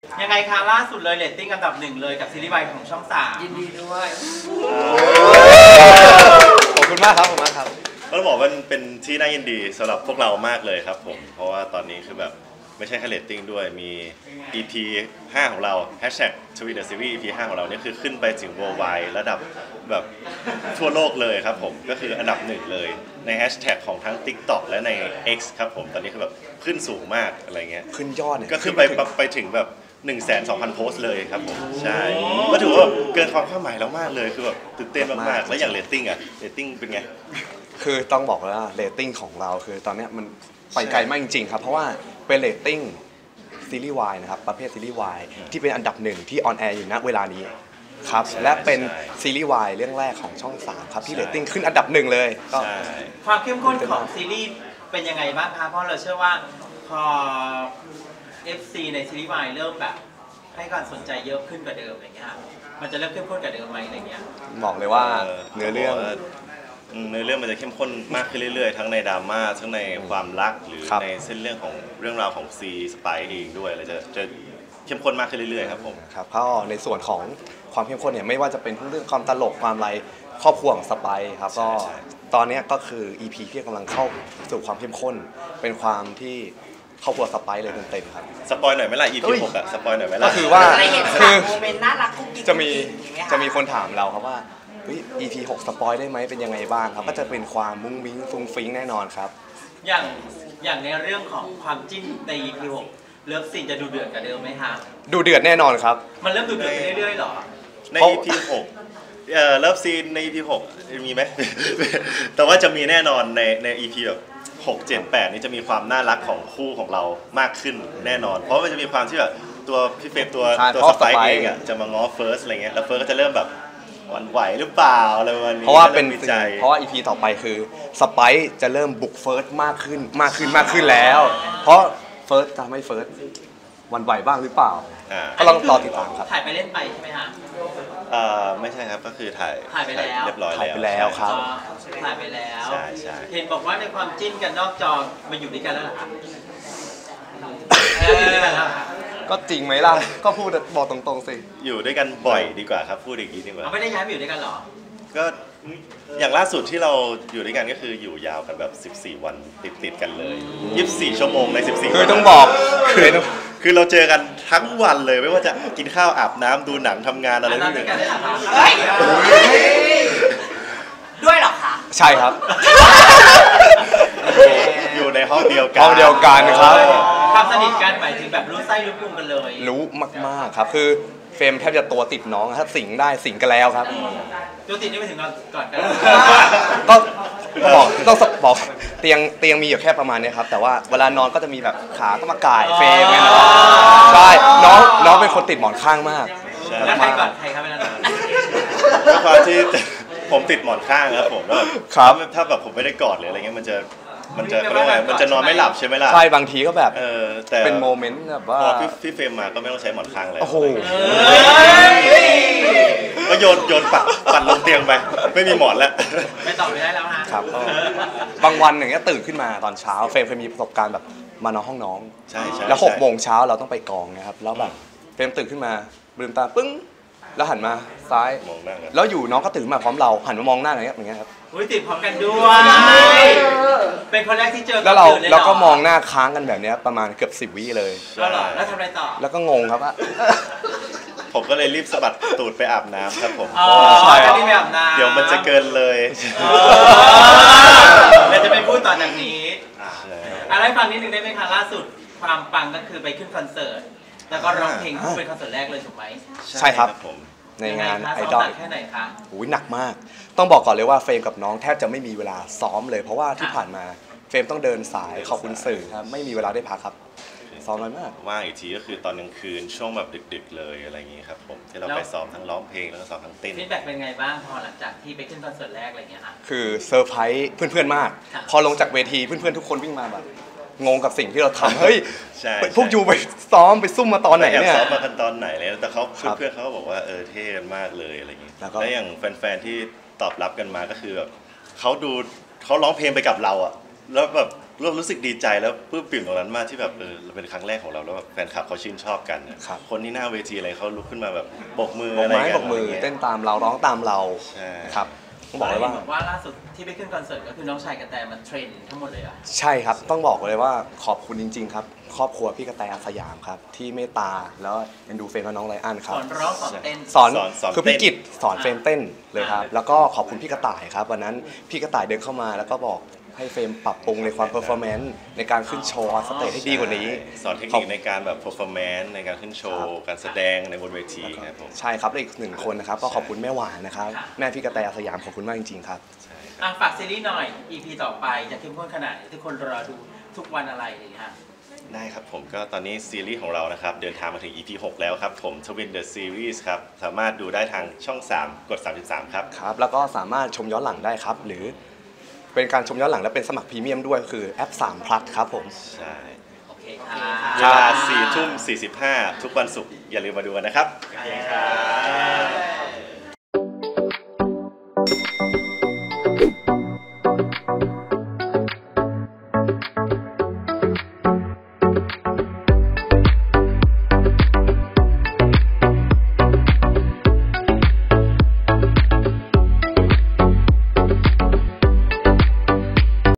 ยังไงคะล่าสุดเลยเรตติ้งอันดับหนึ่งเลยกับซีรีส์วายของช่อง3ยินดีด้วยขอบคุณมากครับผมมากครับต้องบอกว่าเป็นที่น่ายินดีสำหรับพวกเรามากเลยครับผมเพราะว่าตอนนี้คือแบบไม่ใช่แค่เรตติ้งด้วยมี EP 5 ของเรา #TweetTheSeries EP 5 ของเราเนี่ยคือขึ้นไปถึง worldwide ระดับแบบทั่วโลกเลยครับผมก็คืออันดับหนึ่งเลยในแฮชแท็กของทั้ง TikTok และใน X ครับผมตอนนี้คือแบบขึ้นสูงมากอะไรเงี้ยขึ้นยอดเนี่ยก็ขึ้นไปถึงแบบ120,000 โพสต์เลยครับผมใช่ก็ถือว่าเกินความคาดหมายแล้วมากเลยคือแบบตื่นเต้นมากๆแล้วอย่างเรตติ้งอะเรตติ้งเป็นไงคือต้องบอกว่าเรตติ้งของเราคือตอนนี้มันไปไกลมากจริงๆครับเพราะว่าเป็นเรตติ้งซีรีส์วายนะครับประเภทซีรีส์วายที่เป็นอันดับหนึ่งที่ออนแอร์อยู่ณเวลานี้ครับและเป็นซีรีส์วายเรื่องแรกของช่อง3ครับที่เรตติ้งขึ้นอันดับหนึ่งเลยก็ความเข้มข้นของซีรีส์เป็นยังไงบ้างคะเพราะเราเชื่อว่าพอ FC ในซีรีส์วายเริ่มแบบให้การสนใจเยอะขึ้นกว่าเดิมอะไรเงี้ยมันจะเริ่มเข้มข้นกว่าเดิมไหมอะไรเงี้ยบอกเลยว่าเนื้อเรื่องมันจะเข้มข้นมากขึ้นเรื่อยๆทั้งในดราม่าทั้งในความรักหรือในเส้นเรื่องของเรื่องราวของซีสไปเองด้วยอะไรจะเข้มข้นมากขึ้นเรื่อยๆครับผมครับก็ในส่วนของความเข้มข้นเนี่ยไม่ว่าจะเป็นเรื่องความตลกความอะไรครอบครัวของสไปครับก็ตอนนี้ก็คือ EP ที่กำลังเข้าสู่ความเข้มข้นเป็นความที่ครอบครัวสไปเลยเต็มๆครับสปอยหน่อยไหมล่ะ EP 6อะสปอยหน่อยไหมล่ะก็คือว่าคือโมเมนต์น่ารักกุ๊กกิ๊กจะมีคนถามเราครับว่าEP 6สปอยได้ไหมเป็นยังไงบ้างครับก็จะเป็นความมุ้งมิ้งฟุ้งฟิ้งแน่นอนครับอย่างในเรื่องของความจิ้นใน EP 6เลิฟซีนจะดูเดือดกว่าเดิมไหมคะดูเดือดแน่นอนครับมันเริ่มดูเดือดไปเรื่อยๆหรอใน EP 6เลิฟซีนใน EP 6มีไหม แต่ว่าจะมีแน่นอนใน EP แบบ6 7 8นี้จะมีความน่ารักของคู่ของเรามากขึ้นแน่นอนเพราะมันจะมีความที่แบบตัวพี่เฟรมตัวสไปเองจะมาง้อเฟิร์สอะไรเงี้ยแล้วเฟิร์สก็จะเริ่มแบบหวั่นไหวหรือเปล่าอะไรประมาณนี้เพราะว่าเป็นเพราะว่า EP ต่อไปคือสไปจะเริ่มบุกเฟิร์สมากขึ้นแล้วเพราะเฟิร์สทำให้เฟิร์สหวั่นไหวบ้างหรือเปล่าก็ลองรอติดตามครับถ่ายไปเล่นไปใช่ไหมฮะไม่ใช่ครับก็คือถ่ายไปแล้วเรียบร้อยแล้วครับถ่ายไปแล้วใช่เห็นบอกว่าในความจิ้นกันนอกจอมาอยู่ด้วยกันแล้วเหรอครับก็จริงไหมล่ะก็พูดบอกตรงๆสิอยู่ด้วยกันบ่อยดีกว่าครับพูดอย่างนี้ดีกว่าไม่ได้ย้ายไปอยู่ด้วยกันหรอก็อย่างล่าสุดที่เราอยู่ด้วยกันก็คืออยู่ยาวกันแบบ14 วันติดกันเลย24 ชั่วโมงใน14 วันคือต้องบอกคือเราเจอกันทั้งวันเลยไม่ว่าจะกินข้าวอาบน้ำดูหนังทำงานอะไรด้วยกันด้วยหรอคะใช่ครับอยู่ในห้องเดียวกันครับความสนิทกันหมายถึงแบบรู้ไส้รู้พุงกันเลยรู้มากๆครับคือเฟรมแทบจะตัวติดน้องถ้าสิงได้สิงกันแล้วครับตัวติดนี่ไปถึงก่อนกันก็ต้องบอกเตียงมีอยู่แค่ประมาณนี้ครับแต่ว่าเวลานอนก็จะมีแบบขาก็มาก่ายเฟรมไงเนาะใช่น้องเป็นคนติดหมอนข้างมากแล้วใครก่อนใครครับเวลานอนด้วยความที่ผมติดหมอนข้างครับผมแล้วถ้าแบบผมไม่ได้กอดหรืออะไรเงี้ยมันจะนอนไม่หลับใช่ไหมล่ะใช่บางทีก็แบบแต่เป็นโมเมนต์แบบว่าพอพี่เฟรมมาก็ไม่ต้องใช้หมอนข้างเลยโอ้โหก็โยนปัดลงเตียงไปไม่มีหมอนแล้วไม่ตอบไม่ได้แล้วนะครับบางวันอย่างเงี้ยตื่นขึ้นมาตอนเช้าเฟรมเคยมีประสบการณ์แบบมานอนห้องน้องใช่แล้ว6 โมงเช้าเราต้องไปกองนะครับแล้วแบบเฟรมตื่นขึ้นมาลืมตาปึ้งแล้วหันมาซ้ายแล้วอยู่น้องก็ตื่นมาพร้อมเราหันมามองหน้าอย่างเงี้ยครับติดพร้อมกันด้วยเป็นคนแรกที่เจอแล้วเราก็มองหน้าค้างกันแบบนี้ประมาณเกือบ10 วิเลยแล้วทำอะไรต่อแล้วก็งงครับว่าผมก็เลยรีบสะบัดตูดไปอาบน้ำครับผมใช่รีบไปอาบน้ำเดี๋ยวมันจะเกินเลยเราจะไปพูดต่อจากนี้อะไรฟังนิดนึงได้ไหมคะล่าสุดความปังก็คือไปขึ้นคอนเสิร์ตแล้วก็ร้องเพลงคู่เป็นคอนเสิร์ตแรกเลยถูกไหมใช่ครับผมในงานไอดอลแค่ไหนคะหนักมากต้องบอกก่อนเลยว่าเฟรมกับน้องแทบจะไม่มีเวลาซ้อมเลยเพราะว่าที่ผ่านมาเฟรมต้องเดินสายขอบคุณสื่อครับไม่มีเวลาได้พักครับซ้อมน้อยมากว่างอีกทีก็คือตอนกลางคืนช่วงแบบดึกๆเลยอะไรอย่างงี้ครับผมที่เราไปซ้อมทั้งร้องเพลงแล้วก็ซ้อมทั้งเต้นฟีดแบ็กเป็นไงบ้างพอหลังจากที่ไปขึ้นคอนเสิร์ตแรกอะไรเงี้ยค่ะคือเซอร์ไพรส์เพื่อนๆมากพอลงจากเวทีเพื่อนๆทุกคนวิ่งมาแบบงงกับสิ่งที่เราทำเฮ้ยพวกยูไปซ้อมไปซุ่มมาตอนไหนเนี่ยซ้อมมากันตอนไหนเลยแต่เขาเพื่อนเขาก็บอกว่าเท่กันมากเลยอะไรอย่างงี้แล้วอย่างแฟนๆที่ตอบรับกันมาก็คือแบบเขาร้องเพลงไปกับเราอ่ะแล้วแบบรู้สึกดีใจแล้วปลื้มปิ่มตรงนั้นมากที่แบบเราเป็นครั้งแรกของเราแล้วแบบแฟนคลับเขาชื่นชอบกันนะครับ คนที่หน้าเวทีอะไรเขาลุกขึ้นมาแบบโบกมือบอกอะไรไม้กันบอกมืออะไรงี้ยเต้นตามเราร้องตามเราใช่ครับต้องบอกเลยว่าบอกว่าล่าสุดที่ไปขึ้นคอนเสิร์ตก็คือน้องชายกระแตมันเทรนทั้งหมดเลยอ่ะใช่ครับต้องบอกเลยว่าขอบคุณจริง ๆ ครับ ครอบครัวพี่กระแตอาสยามครับที่เมตตาแล้วเอ็นดูเฟรมและน้องไลอ้อนคสรับอนร้องสอนเต้นสอนสอนคือพี่เต้นกิตสอนเฟรมเต้นเลยครับแล้วก็ขอบคุณพี่กระต่ายครับวันนั้นพี่กระต่ายเดินเข้ามาแล้วก็บอกให้เฟรมปรับปรุงในความเพอร์ฟอร์แมนซ์ในการขึ้นโชว์ออนสเตจให้ดีกว่านี้สอนเทคนิคในการแบบ performance ในการขึ้นโชว์ การแสดงในบนเวทีครับผมใช่ครับและอีกหนึ่งคนนะครับก็ขอบคุณแม่หวานนะครับค่ะแม่พี่กระแตอาสยามขอบคุณมากจริงๆครับอ่ะฝากซีรีส์หน่อย EP ต่อไปจะเข้มข้นขนาดไหนทุกคนรอดูทุกวันอะไรอย่างเงี้ยได้ครับผมก็ตอนนี้ซีรีส์ของเรานะครับเดินทางมาถึง EP 6 แล้วครับผม Twin The Series ครับสามารถดูได้ทางช่อง 3 กด 33 ครับครับแล้วก็สามารถชมย้อนหลังได้ครับ หรือเป็นการชมย้อนหลังและเป็นสมัครพรีเมียมด้วยคือแอป3 plus ครับผมใช่โอเคค่ะเวลา 4 ทุ่ม 45 ทุกวันศุกร์อย่าลืมมาดูกันนะครับโอเคครับ